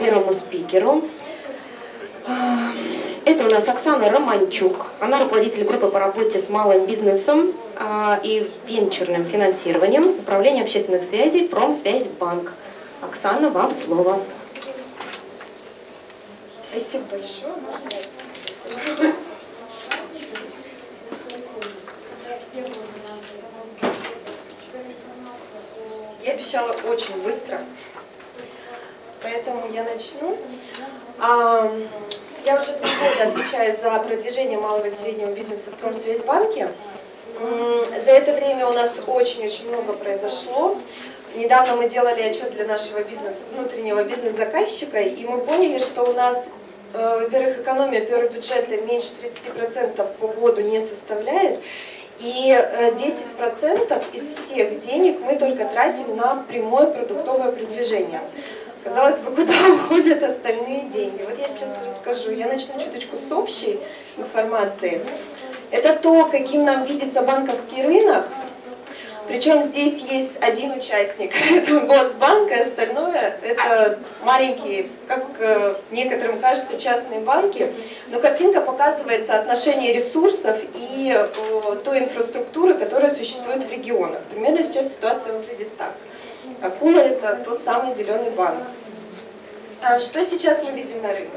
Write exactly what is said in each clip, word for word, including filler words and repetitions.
первому спикеру. Это у нас Оксана Романчук. Она руководитель группы по работе с малым бизнесом и венчурным финансированием, управление общественных связей, Промсвязьбанк. Оксана, вам слово. Спасибо большое. Можно? Я обещала очень быстро, поэтому я начну. Я уже два года отвечаю за продвижение малого и среднего бизнеса в Промсвязьбанке. За это время у нас очень-очень много произошло. Недавно мы делали отчет для нашего бизнеса, внутреннего бизнес-заказчика, и мы поняли, что у нас, во-первых, экономия первого бюджета меньше тридцати процентов по году не составляет, и десять процентов из всех денег мы только тратим на прямое продуктовое продвижение. Казалось бы, куда уходят остальные деньги? Вот я сейчас расскажу. Я начну чуточку с общей информации. Это то, каким нам видится банковский рынок. Причем здесь есть один участник, это Госбанк, и остальное это маленькие, как некоторым кажется, частные банки. Но картинка показывает соотношение ресурсов и той инфраструктуры, которая существует в регионах. Примерно сейчас ситуация выглядит так. Акула – это тот самый зеленый банк. Что сейчас мы видим на рынке?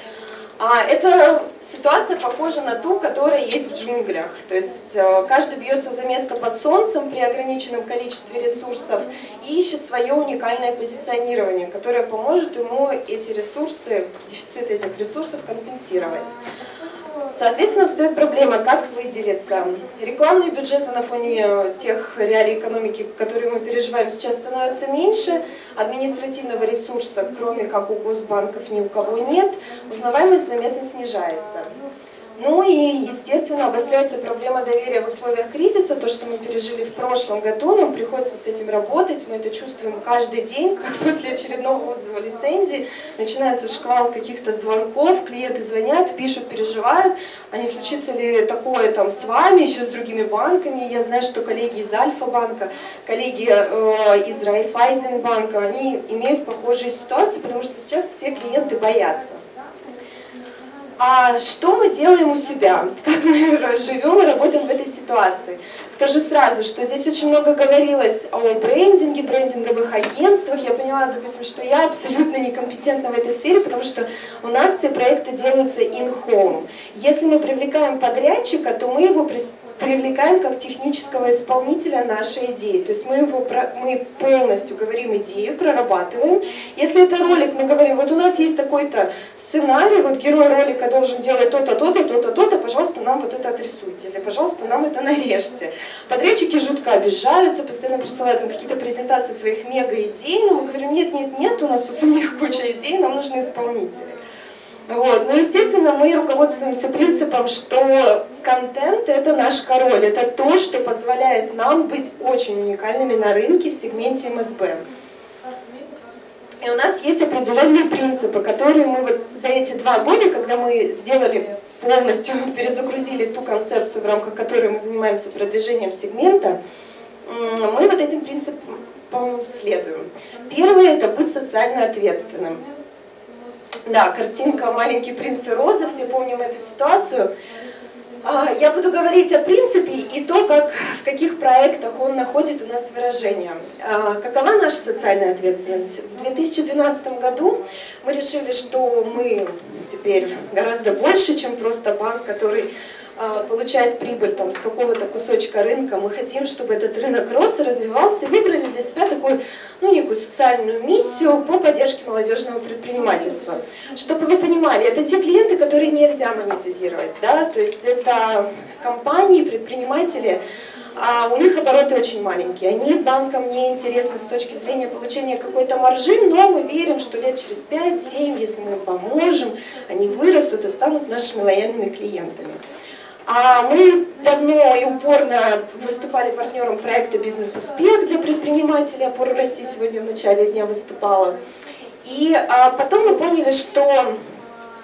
Эта ситуация похожа на ту, которая есть в джунглях. То есть каждый бьется за место под солнцем при ограниченном количестве ресурсов и ищет свое уникальное позиционирование, которое поможет ему эти ресурсы, дефицит этих ресурсов компенсировать. Соответственно, встает проблема, как выделиться. Рекламные бюджеты на фоне тех реалий экономики, которые мы переживаем сейчас, становятся меньше. Административного ресурса, кроме как у госбанков, ни у кого нет. Узнаваемость заметно снижается. Ну и, естественно, обостряется проблема доверия в условиях кризиса. То, что мы пережили в прошлом году, нам приходится с этим работать. Мы это чувствуем каждый день, как после очередного отзыва лицензии. Начинается шквал каких-то звонков, клиенты звонят, пишут, переживают. А не случится ли такое там с вами, еще с другими банками? Я знаю, что коллеги из Альфа-банка, коллеги э, из Райффайзенбанка, они имеют похожие ситуации, потому что сейчас все клиенты боятся. А что мы делаем у себя? Как мы живем и работаем в этой ситуации? Скажу сразу, что здесь очень много говорилось о брендинге, брендинговых агентствах. Я поняла, допустим, что я абсолютно некомпетентна в этой сфере, потому что у нас все проекты делаются in-home. Если мы привлекаем подрядчика, то мы его привлекаем как технического исполнителя нашей идеи. То есть мы, его, мы полностью говорим идею, прорабатываем. Если это ролик, мы говорим, вот у нас есть такой-то сценарий, вот герой ролика должен делать то-то, то-то, то-то, то-то, пожалуйста, нам вот это отрисуйте, или, пожалуйста, нам это нарежьте. Подрядчики жутко обижаются, постоянно присылают нам какие-то презентации своих мега-идей, но мы говорим, нет, нет, нет, у нас у самих куча идей, нам нужны исполнители. Вот. Но, естественно, мы руководствуемся принципом, что контент – это наш король, это то, что позволяет нам быть очень уникальными на рынке в сегменте эм эс бэ. И у нас есть определенные принципы, которые мы вот за эти два года, когда мы сделали полностью, перезагрузили ту концепцию, в рамках которой мы занимаемся продвижением сегмента, мы вот этим принципам следуем. Первое – это быть социально ответственным. Да, картинка «Маленький принц и роза», все помним эту ситуацию. Я буду говорить о принципе и то, как, в каких проектах он находит у нас выражение. Какова наша социальная ответственность? В две тысячи двенадцатом году мы решили, что мы теперь гораздо больше, чем просто банк, который получает прибыль там, с какого-то кусочка рынка. Мы хотим, чтобы этот рынок рос и развивался, и выбрали для себя такую, ну, некую социальную миссию по поддержке молодежного предпринимательства. Чтобы вы понимали, это те клиенты, которые нельзя монетизировать, да? То есть это компании, предприниматели, а у них обороты очень маленькие. Они банкам не интересны с точки зрения получения какой-то маржи, но мы верим, что лет через пять-семь, если мы им поможем, они вырастут и станут нашими лояльными клиентами. А мы давно и упорно выступали партнером проекта «Бизнес-успех» для предпринимателей. «Опора России» сегодня в начале дня выступала. И а, потом мы поняли, что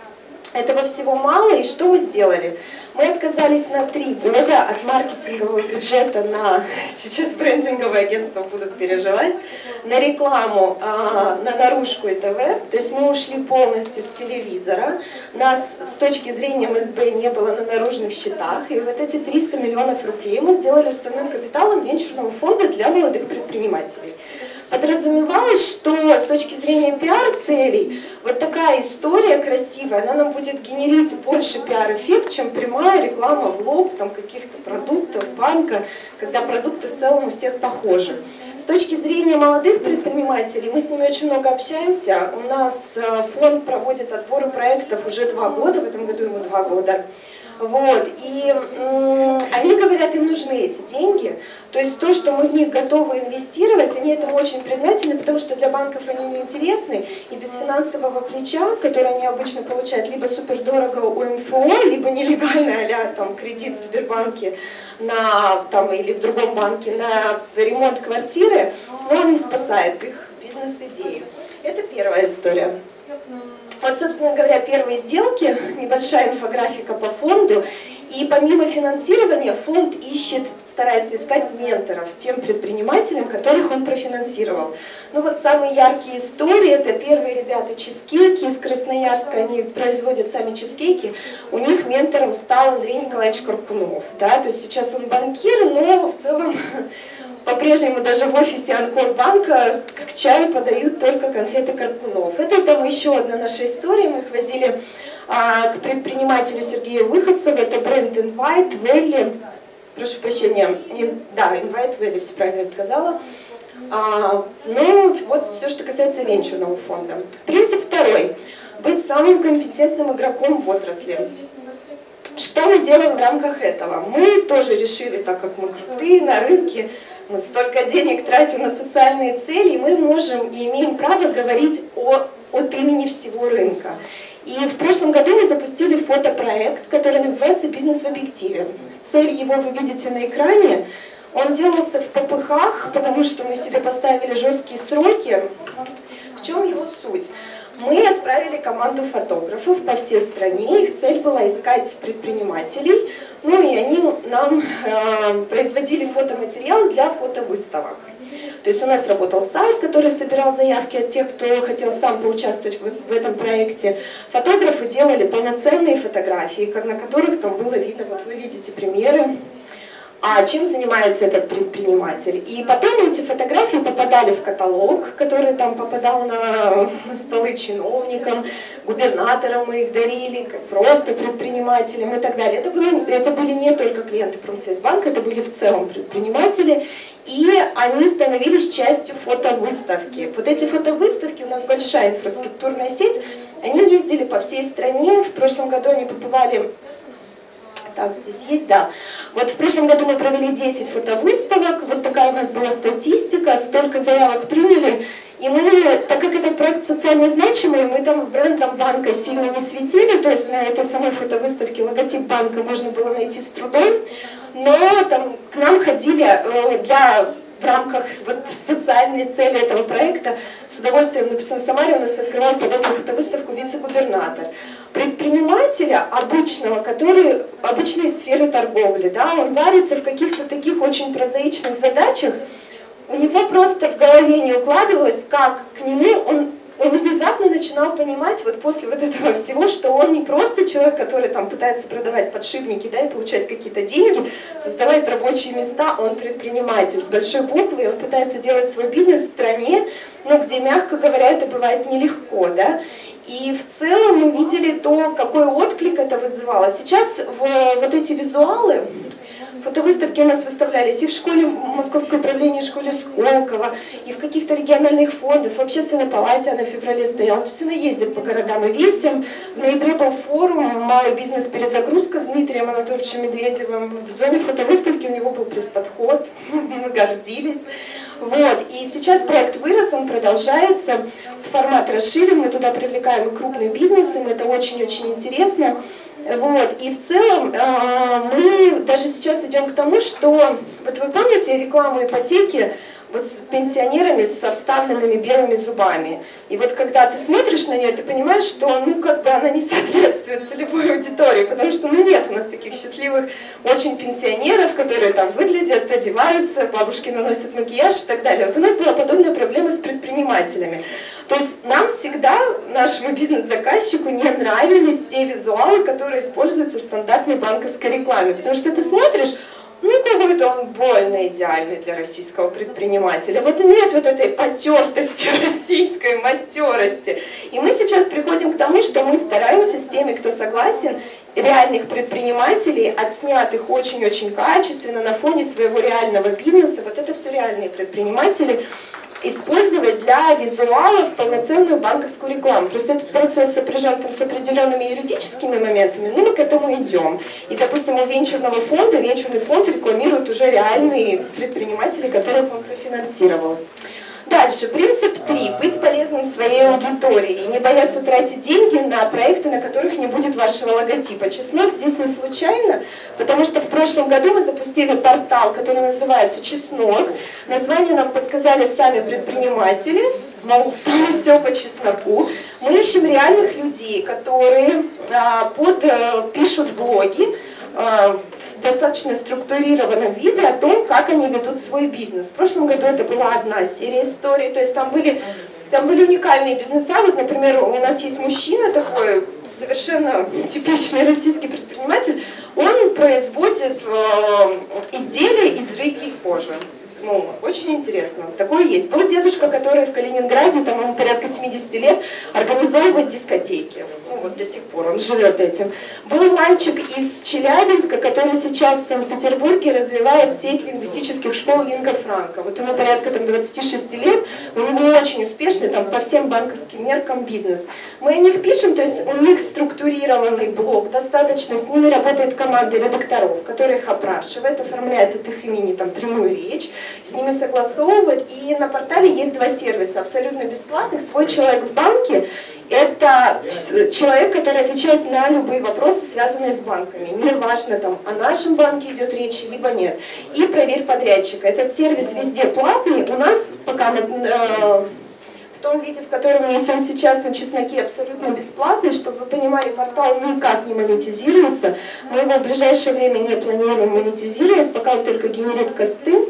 Этого всего мало, и что мы сделали? Мы отказались на три года от маркетингового бюджета на, сейчас брендинговые агентства будут переживать, на рекламу, на наружку и ТВ. То есть мы ушли полностью с телевизора, нас с точки зрения эм эс бэ не было на наружных счетах, и вот эти триста миллионов рублей мы сделали уставным капиталом венчурного фонда для молодых предпринимателей. Подразумевалось, что с точки зрения пиар-целей вот такая история красивая, она нам будет генерить больше пиар-эффект, чем прямая реклама в лоб там, каких-то продуктов, банка, когда продукты в целом у всех похожи. С точки зрения молодых предпринимателей, мы с ними очень много общаемся. У нас фонд проводит отборы проектов уже два года, в этом году ему два года. Вот, и м, они говорят, им нужны эти деньги, то есть то, что мы в них готовы инвестировать, они этому очень признательны, потому что для банков они неинтересны, и без финансового плеча, который они обычно получают либо супердорого у эм эф о, либо нелегально, а-ля там кредит в Сбербанке на, там, или в другом банке на ремонт квартиры, но он не спасает их бизнес-идеи. Это первая история. Вот, собственно говоря, первые сделки, небольшая инфографика по фонду. И помимо финансирования фонд ищет, старается искать менторов тем предпринимателям, которых он профинансировал. Ну вот самые яркие истории, это первые ребята чизкейки из Красноярска, они производят сами чизкейки. У них ментором стал Андрей Николаевич Каркунов. Да? То есть сейчас он банкир, но в целом по-прежнему даже в офисе Анкорбанка к чаю подают только конфеты Каркунов. Это там еще одна наша история. Мы их возили а, к предпринимателю Сергею Выходцеву. Это бренд Invite Valley. Прошу прощения. In, да, Invite Valley, все правильно я сказала. А, ну, вот все, что касается венчурного фонда. Принцип второй. Быть самым компетентным игроком в отрасли. Что мы делаем в рамках этого? Мы тоже решили, так как мы крутые на рынке, мы столько денег тратим на социальные цели, мы можем и имеем право говорить о, от имени всего рынка. И в прошлом году мы запустили фотопроект, который называется «Бизнес в объективе». Цель его вы видите на экране. Он делался в попыхах, потому что мы себе поставили жесткие сроки. В чем его суть? Мы отправили команду фотографов по всей стране, их цель была искать предпринимателей, ну и они нам э, производили фотоматериал для фотовыставок. То есть у нас работал сайт, который собирал заявки от тех, кто хотел сам поучаствовать в, в этом проекте. Фотографы делали полноценные фотографии, на которых там было видно, вот вы видите примеры. А чем занимается этот предприниматель? И потом эти фотографии попадали в каталог, который там попадал на, на столы чиновникам, губернаторам мы их дарили, просто предпринимателям и так далее. Это, было, это были не только клиенты Промсвязьбанка, это были в целом предприниматели, и они становились частью фотовыставки. Вот эти фотовыставки, у нас большая инфраструктурная сеть, они ездили по всей стране, в прошлом году они побывали... Так, здесь есть, да. Вот в прошлом году мы провели десять фотовыставок, вот такая у нас была статистика, столько заявок приняли, и мы, так как этот проект социально значимый, мы там брендом банка сильно не светили, то есть на этой самой фотовыставке логотип банка можно было найти с трудом, но там к нам ходили для... в рамках вот, социальной цели этого проекта с удовольствием, допустим, в Самаре у нас открывал подобную фотовыставку вице-губернатор. Предпринимателя обычного, который обычной сферы торговли, да, он варится в каких-то таких очень прозаичных задачах, у него просто в голове не укладывалось, как к нему он Он внезапно начинал понимать, вот после вот этого всего, что он не просто человек, который там пытается продавать подшипники, да, и получать какие-то деньги, создавать рабочие места, он предприниматель с большой буквы, он пытается делать свой бизнес в стране, ну, где, мягко говоря, это бывает нелегко, да. И в целом мы видели то, какой отклик это вызывало. Сейчас в, вот эти визуалы, фотовыставки у нас выставлялись и в школе Московского управления, в школе Сколково, и в каких-то региональных фондах, в общественной палате она в феврале стояла. То есть она ездит по городам и весям. В ноябре был форум «Малый бизнес. Перезагрузка» с Дмитрием Анатольевичем Медведевым. В зоне фотовыставки у него был пресс-подход, мы гордились. Вот. И сейчас проект вырос, он продолжается, формат расширен, мы туда привлекаем и крупные бизнесы, им это очень-очень интересно. Вот. И в целом мы даже сейчас идем к тому, что, вот вы помните рекламу ипотеки, вот с пенсионерами со вставленными белыми зубами. И вот когда ты смотришь на нее, ты понимаешь, что ну как бы она не соответствует целевой аудитории, потому что ну нет у нас таких счастливых очень пенсионеров, которые там выглядят, одеваются, бабушки наносят макияж и так далее. Вот у нас была подобная проблема с предпринимателями. То есть нам всегда, нашему бизнес-заказчику, не нравились те визуалы, которые используются в стандартной банковской рекламе, потому что ты смотришь, ну, какой-то он больно идеальный для российского предпринимателя. Вот нет вот этой потертости российской, матерости. И мы сейчас приходим к тому, что мы стараемся с теми, кто согласен, реальных предпринимателей, отснятых очень-очень качественно на фоне своего реального бизнеса, вот это все реальные предприниматели, использовать для визуалов полноценную банковскую рекламу. Просто этот процесс сопряжен там с определенными юридическими моментами, но мы к этому идем. И, допустим, у венчурного фонда, венчурный фонд рекламирует уже реальные предприниматели, которых он профинансировал. Дальше, принцип три. Быть полезным своей аудитории и не бояться тратить деньги на проекты, на которых не будет вашего логотипа. Чеснок здесь не случайно, потому что в прошлом году мы запустили портал, который называется «Чеснок». Название нам подсказали сами предприниматели, мол, там все по чесноку. Мы ищем реальных людей, которые а, под, а, пишут блоги, в достаточно структурированном виде о том, как они ведут свой бизнес. В прошлом году это была одна серия историй, то есть там были, там были уникальные бизнеса. Вот, например, у нас есть мужчина такой, совершенно типичный российский предприниматель, он производит э, изделия из рыбьей кожи. Ну, очень интересно. Такое есть. Был дедушка, который в Калининграде, там ему порядка семидесяти лет, организовывает дискотеки. Ну, вот до сих пор он живет этим. Был мальчик из Челябинска, который сейчас в Санкт-Петербурге развивает сеть лингвистических школ лингва франка. Вот ему порядка там, двадцати шести лет, у него очень успешный там, по всем банковским меркам бизнес. Мы о них пишем, то есть у них структурированный блог, достаточно, с ними работает команда редакторов, которая их опрашивает, оформляет от их имени там, прямую речь, с ними согласовывает. И на портале есть два сервиса, абсолютно бесплатных. Свой человек в банке – это человек, который отвечает на любые вопросы, связанные с банками. Неважно, там, о нашем банке идет речь, либо нет. И проверь подрядчика. Этот сервис везде платный. У нас пока на, э, в том виде, в котором есть он сейчас на Чесноке, абсолютно бесплатный. Чтобы вы понимали, портал никак не монетизируется. Мы его в ближайшее время не планируем монетизировать, пока он только генерит косты.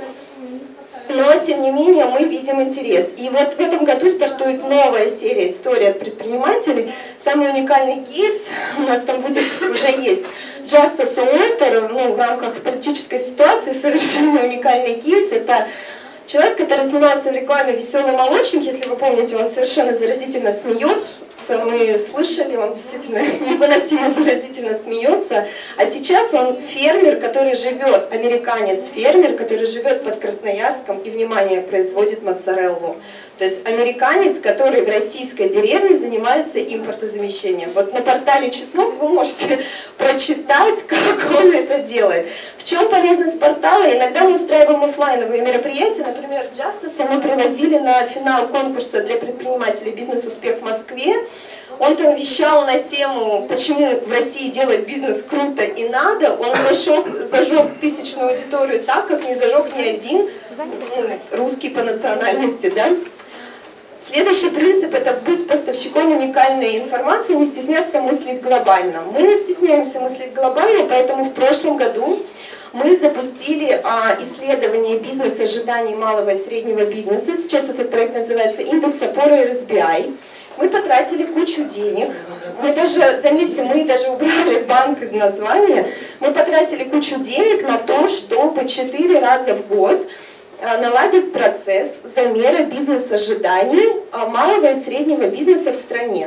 Но, тем не менее, мы видим интерес. И вот в этом году стартует новая серия «История от предпринимателей». Самый уникальный кейс у нас там будет, уже есть. Justice Walter, ну, в рамках политической ситуации совершенно уникальный кейс. Это человек, который снимался в рекламе «Веселый молочник», если вы помните, он совершенно заразительно смеется. Мы слышали, он действительно невыносимо заразительно смеется. А сейчас он фермер, который живет, американец-фермер, который живет под Красноярском и, внимание, производит моцареллу. То есть американец, который в российской деревне занимается импортозамещением. Вот на портале «Чеснок» вы можете прочитать, как он это делает. В чем полезность портала? Иногда мы устраиваем офлайновые мероприятия. Например, Justice мы привозили на финал конкурса для предпринимателей «Бизнес-успех» в Москве. Он там вещал на тему, почему в России делать бизнес круто и надо. Он зажег, зажег тысячную аудиторию так, как не зажег ни один ну, русский по национальности. Да? Следующий принцип – это быть поставщиком уникальной информации, не стесняться мыслить глобально. Мы не стесняемся мыслить глобально, поэтому в прошлом году мы запустили а, исследование бизнес-ожиданий малого и среднего бизнеса. Сейчас этот проект называется «Индекс опоры эр эс би ай». Мы потратили кучу денег. Мы даже, заметьте, мы даже убрали банк из названия. Мы потратили кучу денег на то, чтобы четыре раза в год наладить процесс замера бизнес-ожиданий малого и среднего бизнеса в стране.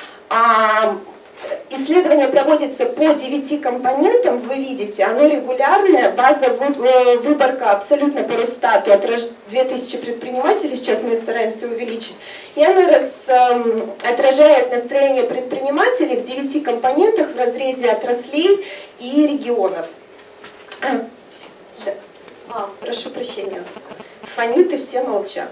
Исследование проводится по девяти компонентам, вы видите, оно регулярное, база выборка абсолютно по Росстату, две тысячи предпринимателей, сейчас мы ее стараемся увеличить, и оно раз, отражает настроение предпринимателей в девяти компонентах в разрезе отраслей и регионов. Да. А, прошу прощения, фонит и все молчат.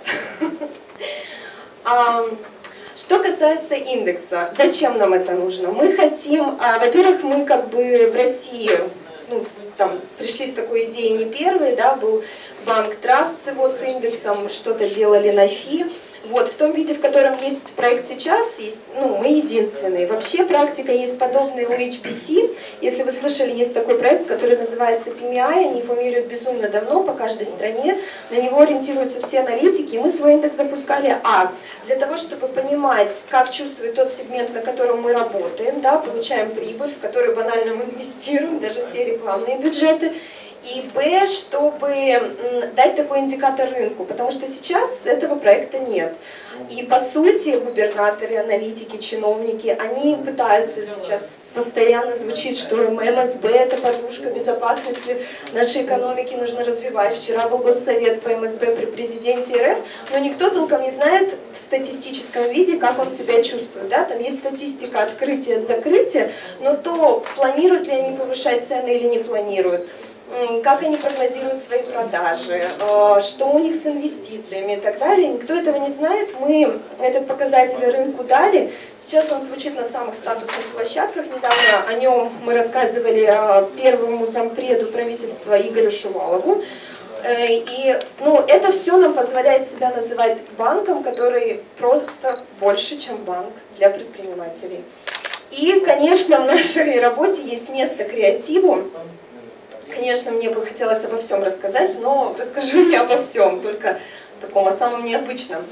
Что касается индекса, зачем нам это нужно? Мы хотим, а, во-первых, мы как бы в России, ну, там, пришли с такой идеей не первые, да, был банк Траст с его с индексом, что-то делали на ФИ. Вот, в том виде, в котором есть проект сейчас, есть, ну, мы единственные. Вообще практика есть подобная у эйч би си. Если вы слышали, есть такой проект, который называется пи эм ай, они его меряют безумно давно по каждой стране. На него ориентируются все аналитики. И мы свой индекс запускали, а, для того, чтобы понимать, как чувствует тот сегмент, на котором мы работаем, да, получаем прибыль, в который банально мы инвестируем, даже те рекламные бюджеты. И б, чтобы дать такой индикатор рынку, потому что сейчас этого проекта нет. И по сути губернаторы, аналитики, чиновники, они пытаются сейчас, постоянно звучит, что эм эс бэ это подушка безопасности нашей экономики, нужно развивать. Вчера был госсовет по эм эс бэ при президенте эр эф, но никто толком не знает в статистическом виде, как он себя чувствует. Да? Там есть статистика открытия-закрытия, но то, планируют ли они повышать цены или не планируют, как они прогнозируют свои продажи, что у них с инвестициями и так далее. Никто этого не знает. Мы этот показатель рынку дали. Сейчас он звучит на самых статусных площадках. Недавно о нем мы рассказывали первому зампреду правительства Игорю Шувалову. И ну, это все нам позволяет себя называть банком, который просто больше, чем банк для предпринимателей. И, конечно, в нашей работе есть место креативу. Конечно, мне бы хотелось обо всем рассказать, но расскажу не обо всем, только таком о самом необычном.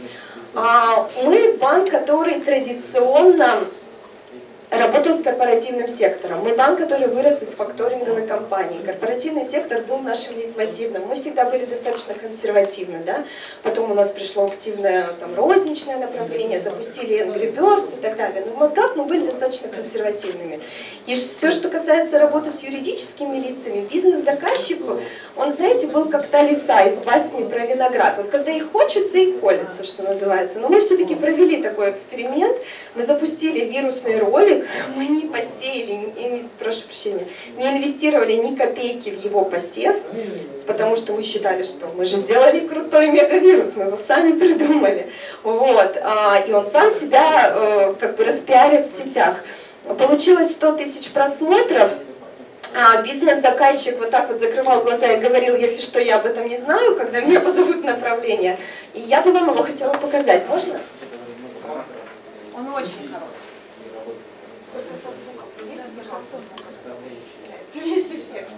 Мы банк, который традиционно работал с корпоративным сектором. Мы банк, который вырос из факторинговой компании. Корпоративный сектор был нашим лейтмотивным. Мы всегда были достаточно консервативны. Да? Потом у нас пришло активное там, розничное направление, запустили Angry Birds и так далее. Но в мозгах мы были достаточно консервативными. И все, что касается работы с юридическими лицами, бизнес-заказчику, он, знаете, был как та лиса из басни про виноград. Вот когда и хочется, и колется, что называется. Но мы все-таки провели такой эксперимент. Мы запустили вирусный ролик. Мы не посеяли, не, прошу прощения, не инвестировали ни копейки в его посев, потому что мы считали, что мы же сделали крутой мегавирус, мы его сами придумали. Вот, и он сам себя как бы распиарит в сетях. Получилось сто тысяч просмотров. А бизнес-заказчик вот так вот закрывал глаза и говорил, если что, я об этом не знаю, когда меня позовут в направление. И я бы вам его хотела показать. Можно? Он очень хороший. Весь эффект.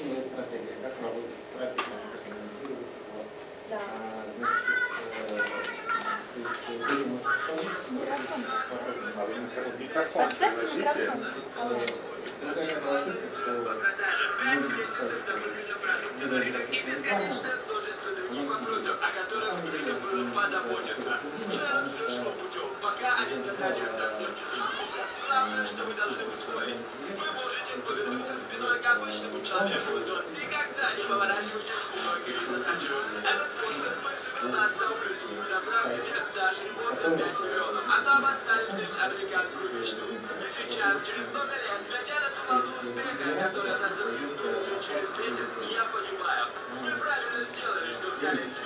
Да. Подставьте микрофон. И бесконечное множество других вопросов, о которых трудно было позаботиться. В целом все шло путем, пока аренда радиуса ссылки светился. Главное, что вы должны усвоить. Вы можете повернуться спиной к обычному человеку, тот никогда не поворачивайте спиной к передачу. Этот постер выставил нас на укрытку, забрав себе даже ремонт за пять миллионов, а нам оставив лишь американскую мечту. И сейчас, через много лет, глядя на ту волну успеха, которая нас захлестнула уже через месяц, я понимаю, мы правильно сделали, что взяли